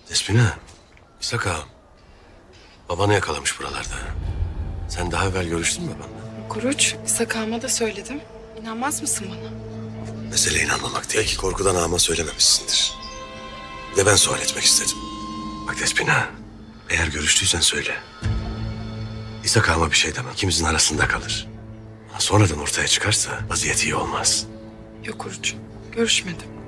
Despina, İshak ağam. Babanı yakalamış buralarda. Sen daha evvel görüştün mü babanla? Kuruç, İshak ağama da söyledim. İnanmaz mısın bana? Mesele inanmamak değil. Belki korkudan ağama söylememişsindir. Bir de ben sual etmek istedim. Bak Despina, eğer görüştüysen söyle. İshak ağama bir şey demem. İkimizin arasında kalır. Ama sonradan ortaya çıkarsa vaziyeti iyi olmaz. Yok Kuruç, görüşmedim.